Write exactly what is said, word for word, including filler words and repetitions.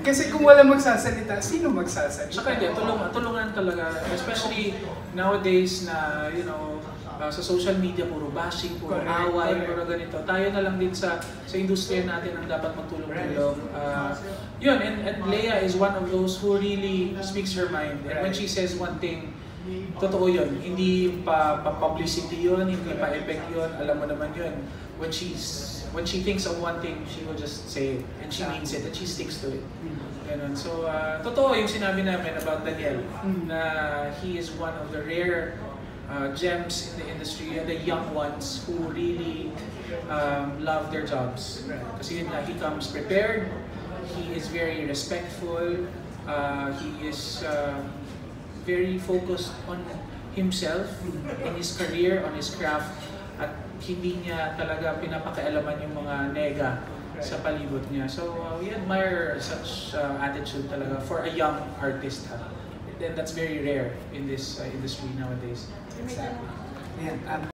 Kasi kung wala magsasalita, sino magsasalita? Saka hindi, tulungan, tulungan talaga. Especially nowadays na, you know, uh, sa social media, puro bashing, puro Correct, away, correct. puro ganito. Tayo na lang din sa sa industriya natin ang dapat magtulong-tulong. Uh, yun, and, and Leia is one of those who really speaks her mind. And when she says one thing, totoo yun. Hindi pa, pa publicity yun, hindi pa effect yun, alam mo naman yun. When she's when she thinks of one thing, she will just say it. And she means it, and she sticks to it. Ganun. So, uh, totoo yung sinabi namin about Daniel, na he is one of the rare uh, gems in the industry, and the young ones who really um, love their jobs. Kasi yun nga, he comes prepared, he is very respectful, uh, he is uh, very focused on himself, in his career, on his craft, at hindi niya talaga pinapakialaman yung mga nega sa palibot niya. So uh, we admire such uh, attitude talaga for a young artist. Ha? And that's very rare in this uh, industry nowadays. Exactly. Ayan, um,